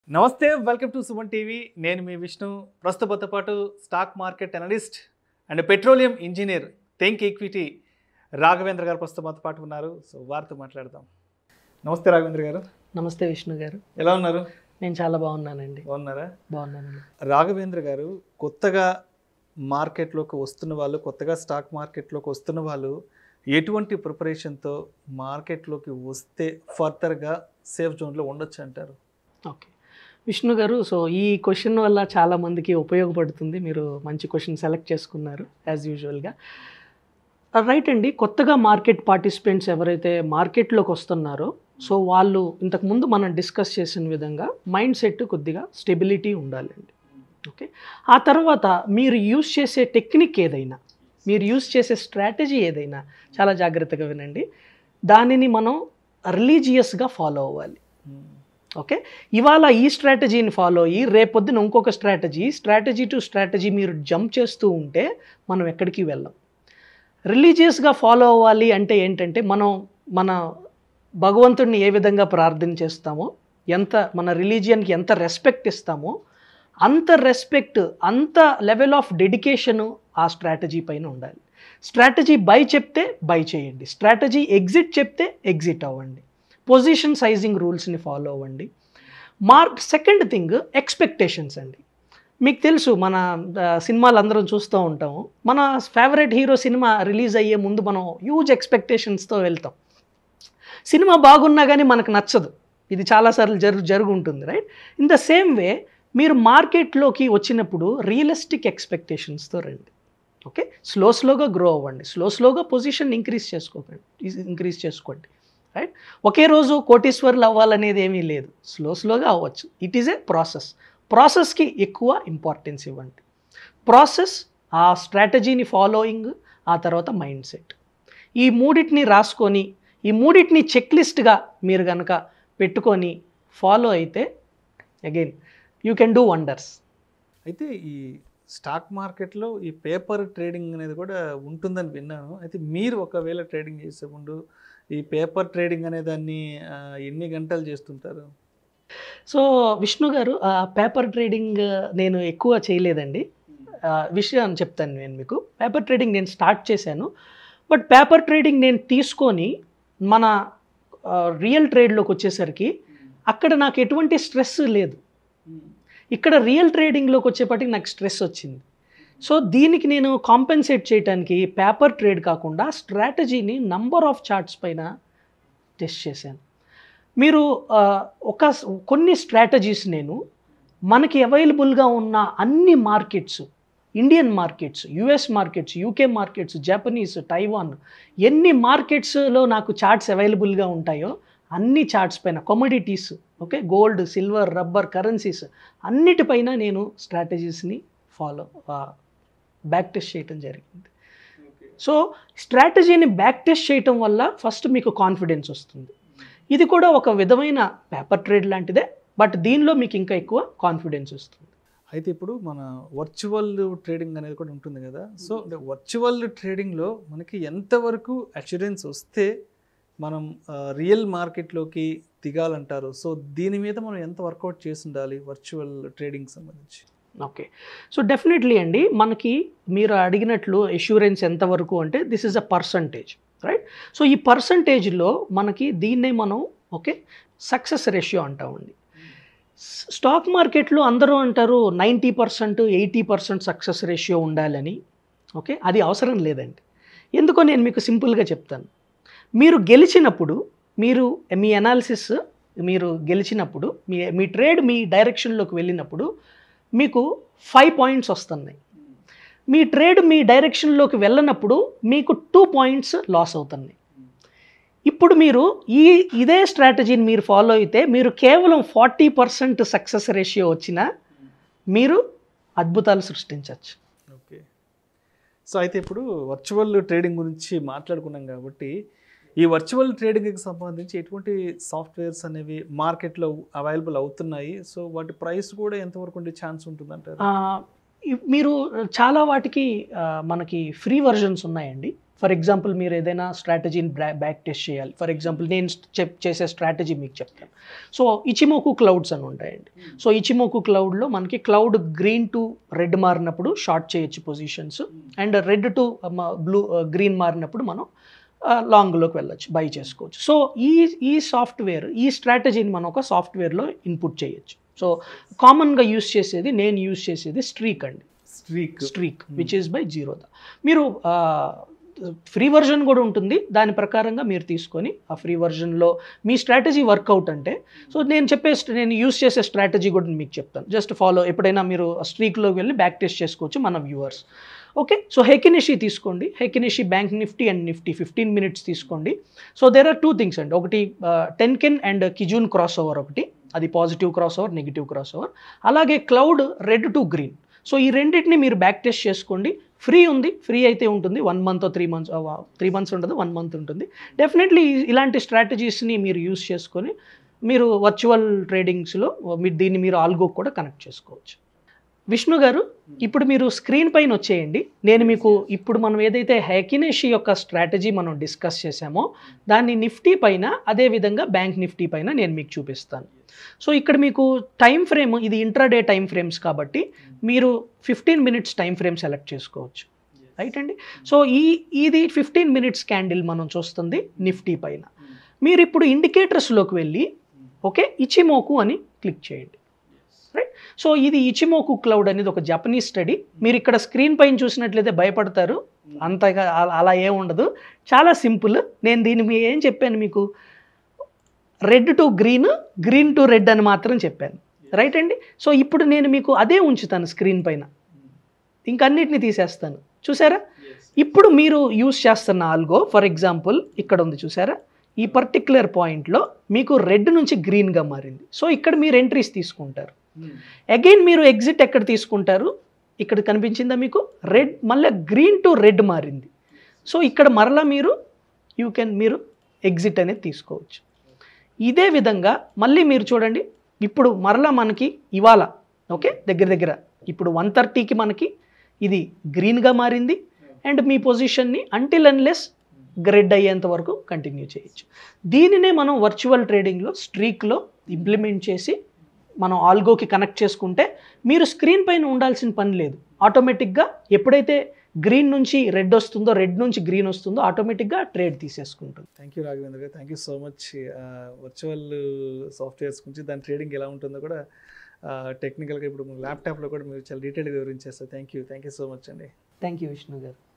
నమస్తే, welcome to Suman TV. నేను మీ విష్ణు. ప్రస్తుతంతో పాటు stock market analyst and petroleum engineer think equity Raghavendra గారు ప్రస్తుతంతో పాటు ఉన్నారు. సో వారితో మాట్లాడదాం. నమస్తే రాఘవేంద్ర గారు. నమస్తే విష్ణు గారు. ఎలా ఉన్నారు? నేను చాలా బాగున్నానండి. బాగున్నారా? బాగున్నానండి. రాఘవేంద్ర గారు, కొత్తగా మార్కెట్లోకి వస్తున్న వాళ్ళు, కొత్తగా స్టాక్ మార్కెట్లోకి వస్తున్న వాళ్ళు ఎటువంటి ప్రిపరేషన్తో మార్కెట్లోకి వస్తే ఫర్దర్గా సేఫ్ జోన్లో ఉండొచ్చు అంటారు? ఓకే విష్ణు గారు, సో ఈ క్వశ్చన్ వల్ల చాలామందికి ఉపయోగపడుతుంది. మీరు మంచి క్వశ్చన్ సెలెక్ట్ చేసుకున్నారు యాజ్ యూజువల్గా. రైట్ అండి. కొత్తగా మార్కెట్ పార్టిసిపెంట్స్ ఎవరైతే మార్కెట్లోకి వస్తున్నారో, సో వాళ్ళు ఇంతకుముందు మనం డిస్కస్ చేసిన విధంగా మైండ్ సెట్ కొద్దిగా స్టెబిలిటీ ఉండాలండి. ఓకే, ఆ తర్వాత మీరు యూస్ చేసే టెక్నిక్ ఏదైనా, మీరు యూస్ చేసే స్ట్రాటజీ ఏదైనా చాలా జాగ్రత్తగా వినండి. దానిని మనం రిలీజియస్గా ఫాలో అవ్వాలి. ఓకే, ఇవాళ ఈ స్ట్రాటజీని ఫాలో అయ్యి రేపొద్దున ఇంకొక స్ట్రాటజీ టు స్ట్రాటజీ మీరు జంప్ చేస్తూ ఉంటే మనం ఎక్కడికి వెళ్ళాం. రిలీజియస్గా ఫాలో అవ్వాలి అంటే ఏంటంటే, మనం మన భగవంతుడిని ఏ విధంగా ప్రార్థన చేస్తామో, మన రిలీజియన్కి ఎంత రెస్పెక్ట్ ఇస్తామో, అంత రెస్పెక్ట్, అంత లెవెల్ ఆఫ్ డెడికేషను ఆ స్ట్రాటజీ పైన ఉండాలి. స్ట్రాటజీ బై చెప్తే బై చేయండి, స్ట్రాటజీ ఎగ్జిట్ చెప్తే ఎగ్జిట్ అవ్వండి. పొజిషన్ సైజింగ్ రూల్స్ని ఫాలో అవ్వండి. సెకండ్ థింగ్ ఎక్స్పెక్టేషన్స్ అండి. మీకు తెలుసు, మన సినిమాలు అందరం చూస్తూ ఉంటాము. మన ఫేవరెట్ హీరో సినిమా రిలీజ్ అయ్యే ముందు మనం హ్యూజ్ ఎక్స్పెక్టేషన్స్తో వెళ్తాం. సినిమా బాగున్నా కానీ మనకు నచ్చదు. ఇది చాలాసార్లు జరుగుంటుంది, right? In the same way మీరు మార్కెట్లోకి వచ్చినప్పుడు రియలిస్టిక్ ఎక్స్పెక్టేషన్స్తో రండి. ఓకే, స్లోగా గ్రో అవ్వండి, స్లోగా పొజిషన్ ఇంక్రీజ్ చేసుకోండి, రైట్? ఒకే రోజు కోటీశ్వర్లు అవ్వాలనేది ఏమీ లేదు. స్లోగా అవ్వచ్చు. ఇట్ ఈజ్ ఏ ప్రాసెస్కి ఎక్కువ ఇంపార్టెన్స్ ఇవ్వండి. ప్రాసెస్, ఆ స్ట్రాటజీని ఫాలోయింగ్, ఆ తర్వాత మైండ్ సెట్, ఈ మూడింటిని రాసుకొని, ఈ మూడింటిని చెక్ లిస్ట్గా మీరు కనుక పెట్టుకొని ఫాలో అయితే again you can do wonders. అయితే ఈ స్టాక్ మార్కెట్లో ఈ పేపర్ ట్రేడింగ్ అనేది కూడా ఉంటుందని విన్నాను. అయితే మీరు ఒకవేళ ట్రేడింగ్ చేసే ముందు ఈ పేపర్ ట్రేడింగ్ అనే దాన్ని ఎన్ని గంటలు చేస్తుంటారు? సో విష్ణు గారు, పేపర్ ట్రేడింగ్ నేను ఎక్కువ చేయలేదండి. విషయం చెప్తాను నేను మీకు. పేపర్ ట్రేడింగ్ నేను స్టార్ట్ చేశాను, బట్ పేపర్ ట్రేడింగ్ నేను తీసుకొని మన రియల్ ట్రేడ్లోకి వచ్చేసరికి అక్కడ నాకు ఎటువంటి స్ట్రెస్ లేదు. ఇక్కడ రియల్ ట్రేడింగ్లోకి వచ్చేప్పటికి నాకు స్ట్రెస్ వచ్చింది. సో దీనికి నేను కాంపెన్సేట్ చేయడానికి పేపర్ ట్రేడ్ కాకుండా స్ట్రాటజీని నంబర్ ఆఫ్ చార్ట్స్ పైన టెస్ట్ చేశాను. మీరు కొన్ని స్ట్రాటజీస్ నేను మనకి అవైలబుల్గా ఉన్న అన్ని markets, Indian markets, US markets, UK markets, Japanese, Taiwan, ఎన్ని మార్కెట్స్లో నాకు చార్ట్స్ అవైలబుల్గా ఉంటాయో అన్ని చార్ట్స్ పైన, commodities, okay, gold, silver, rubber, currencies అన్నిటిపైన నేను స్ట్రాటజీస్ని బ్యాక్ టెస్ట్ చేయటం జరిగింది. సో స్ట్రాటజీని బ్యాక్ టెస్ట్ చేయటం వల్ల ఫస్ట్ మీకు కాన్ఫిడెన్స్ వస్తుంది. ఇది కూడా ఒక విధమైన పేపర్ ట్రేడ్ లాంటిదే, బట్ దీనిలో మీకు ఇంకా ఎక్కువ కాన్ఫిడెన్స్ వస్తుంది. అయితే ఇప్పుడు మన వర్చువల్ ట్రేడింగ్ అనేది కూడా ఉంటుంది కదా. సో వర్చువల్ ట్రేడింగ్లో మనకి ఎంతవరకు అష్యూరెన్స్ వస్తే మనం రియల్ మార్కెట్లోకి దిగాలంటారు? సో దీని మీద మనం ఎంత వర్కౌట్ చేసి ఉండాలి వర్చువల్ ట్రేడింగ్ సంబంధించి? ఓకే, సో డెఫినెట్లీ అండి, మనకి మీరు అడిగినట్లు అష్యూరెన్స్ ఎంతవరకు అంటే this is a percentage, right? So ఈ పర్సంటేజ్లో మనకి దీన్నే మనం సక్సెస్ రేషియో అంటామండి. స్టాక్ మార్కెట్లో అందరూ అంటారు 90%, 80% సక్సెస్ రేషియో ఉండాలని. ఓకే, అది అవసరం లేదండి. ఎందుకో నేను మీకు సింపుల్గా చెప్తాను. మీరు గెలిచినప్పుడు, మీ అనాలిసిస్ మీరు గెలిచినప్పుడు, మీ ట్రేడ్ మీ డైరెక్షన్లోకి వెళ్ళినప్పుడు మీకు 5 పాయింట్స్ వస్తున్నాయి. మీ ట్రేడ్ మీ డైరెక్షన్లోకి వెళ్ళినప్పుడు మీకు 2 పాయింట్స్ లాస్ అవుతున్నాయి. ఇప్పుడు మీరు ఇదే స్ట్రాటజీని మీరు ఫాలో అయితే మీరు కేవలం 40% సక్సెస్ రేషియో వచ్చినా మీరు అద్భుతాలు సృష్టించవచ్చు. ఓకే, సో అయితే ఇప్పుడు వర్చువల్ ట్రేడింగ్ గురించి మాట్లాడుకున్నాం కాబట్టి, ఈ వర్చువల్ ట్రేడింగ్కి సంబంధించి ఎటువంటి సాఫ్ట్వేర్స్ అనేవి మార్కెట్లో అవైలబుల్ అవుతున్నాయి? సో వాటి ప్రైస్ కూడా ఎంతవరకు ఉండే ఛాన్స్ ఉంటుందంటారు? మీరు చాలా వాటికి మనకి ఫ్రీ వర్జన్స్ ఉన్నాయండి. ఫర్ ఎగ్జాంపుల్ మీరు ఏదైనా స్ట్రాటజీని బ్యాక్ టెస్ట్ చేయాలి. ఫర్ ఎగ్జాంపుల్ నేను చేసే స్ట్రాటజీ మీకు చెప్తాను. సో ఇచిమోకు క్లౌడ్స్ అని ఉంటాయండి. సో ఇచిమోకు క్లౌడ్లో మనకి క్లౌడ్ గ్రీన్ టు రెడ్ మారినప్పుడు షార్ట్ చేయొచ్చు positions, and red to green మారినప్పుడు మనం లాంగ్లోకి వెళ్ళొచ్చు, బై చేసుకోవచ్చు. సో ఈ సాఫ్ట్వేర్, ఈ స్ట్రాటజీని మనం ఒక సాఫ్ట్వేర్లో ఇన్పుట్ చేయొచ్చు. సో కామన్గా నేను యూజ్ చేసేది స్ట్రీక్ అండి. Streak which is by Zerodha. మీరు ఫ్రీ వర్జన్ కూడా ఉంటుంది, దాని ప్రకారంగా మీరు తీసుకొని ఆ ఫ్రీ వర్జన్లో మీ స్ట్రాటజీ వర్కౌట్ అంటే, సో నేను యూస్ చేసే స్ట్రాటజీ కూడా మీకు చెప్తాను. జస్ట్ ఫాలో, ఎప్పుడైనా మీరు స్ట్రీక్లోకి వెళ్ళి బ్యాక్ టెస్ట్ చేసుకోవచ్చు మన వ్యూవర్స్. ఓకే, సో హెకినిషి తీసుకోండి. Heikin ashi bank Nifty and Nifty 15 minutes తీసుకోండి. సో దేర్ ఆర్ 2 things అండి. ఒకటి tenkan and kijun cross over, ఒకటి అది positive cross over, negative cross over. అలాగే cloud red to green. So ఈ రెండింటిని మీరు బ్యాక్ టెస్ట్ చేసుకోండి. ఫ్రీ ఉంది, ఫ్రీ అయితే ఉంటుంది. 1 month 3 months, 3 months ఉండదు, 1 month ఉంటుంది. డెఫినెట్లీ ఇలాంటి స్ట్రాటజీస్ని మీరు యూస్ చేసుకొని మీరు వర్చువల్ ట్రేడింగ్స్లో దీన్ని మీరు ఆల్గో కూడా కనెక్ట్ చేసుకోవచ్చు. విష్ణు గారు, ఇప్పుడు మీరు స్క్రీన్ పైన వచ్చేయండి. నేను మీకు ఇప్పుడు మనం ఏదైతే హెకినిషి యొక్క స్ట్రాటజీ మనం డిస్కస్ చేసామో దాన్ని నిఫ్టీ పైన, అదేవిధంగా బ్యాంక్ నిఫ్టీ పైన నేను మీకు చూపిస్తాను. సో ఇక్కడ మీకు టైం ఫ్రేమ్, ఇది ఇంట్రాడే టైం ఫ్రేమ్స్ కాబట్టి మీరు 15 minutes టైం ఫ్రేమ్ సెలెక్ట్ చేసుకోవచ్చు. రైట్ అండి. సో ఇది 15 minutes క్యాండిల్ మనం చూస్తుంది నిఫ్టీ పైన. మీరు ఇప్పుడు ఇండికేటర్స్లోకి వెళ్ళి ఓకే ఇచిమోకు అని క్లిక్ చేయండి. రైట్. సో ఇది ఇచిమోకు క్లౌడ్ అనేది ఒక జపనీస్ స్టడీ. మీరు ఇక్కడ స్క్రీన్ పైన చూసినట్లయితే భయపడతారు, అంతగా అలా ఏం ఉండదు, చాలా సింపుల్. నేను దీన్ని ఏం చెప్పాను మీకు, red to green, green to red అని మాత్రం చెప్పాను. రైట్ అండి. సో ఇప్పుడు నేను మీకు అదే ఉంచుతాను స్క్రీన్ పైన, ఇంకన్నిటిని తీసేస్తాను. చూసారా, ఇప్పుడు మీరు యూస్ చేస్తున్న ఆల్గో ఫర్ ఎగ్జాంపుల్ ఇక్కడ ఉంది చూసారా, ఈ పర్టిక్యులర్ పాయింట్లో మీకు రెడ్ నుంచి గ్రీన్గా మారింది. సో ఇక్కడ మీరు ఎంట్రీస్ తీసుకుంటారు. అగైన్ మీరు ఎగ్జిట్ ఎక్కడ తీసుకుంటారు, ఇక్కడ కనిపించిందా మీకు, రెడ్ మళ్ళీ గ్రీన్ టు రెడ్ మారింది. సో ఇక్కడ మరలా మీరు ఎగ్జిట్ అనేది తీసుకోవచ్చు. ఇదే విధంగా మళ్ళీ మీరు చూడండి, ఇప్పుడు మరలా మనకి ఇవాళ ఓకే దగ్గర ఇప్పుడు 130కి మనకి ఇది గ్రీన్గా మారింది. అండ్ మీ పొజిషన్ని అంటిల్ అన్లెస్ రెడ్ అయ్యేంత వరకు కంటిన్యూ చేయొచ్చు. దీనినే మనం వర్చువల్ ట్రేడింగ్లో స్ట్రీక్లో ఇంప్లిమెంట్ చేసి మనం ఆల్గోకి కనెక్ట్ చేసుకుంటే మీరు స్క్రీన్ పైన ఉండాల్సిన పని లేదు. ఆటోమేటిక్గా ఎప్పుడైతే గ్రీన్ నుంచి రెడ్ వస్తుందో, రెడ్ నుంచి గ్రీన్ వస్తుందో ఆటోమేటిక్గా ట్రేడ్ తీసేసుకుంటుంది. థ్యాంక్ యూ రాఘవేంద్ర గారు, thank you so much. Virtual softwares గురించి, దాని ట్రేడింగ్ ఎలా ఉంటుందో కూడా టెక్నికల్గా ఇప్పుడు ల్యాప్టాప్లో కూడా మీరు చాలా డీటెయిల్గా వివరించేస్తారు. థ్యాంక్ యూ సో మచ్ అండి. థ్యాంక్ యూ విష్ణు గారు.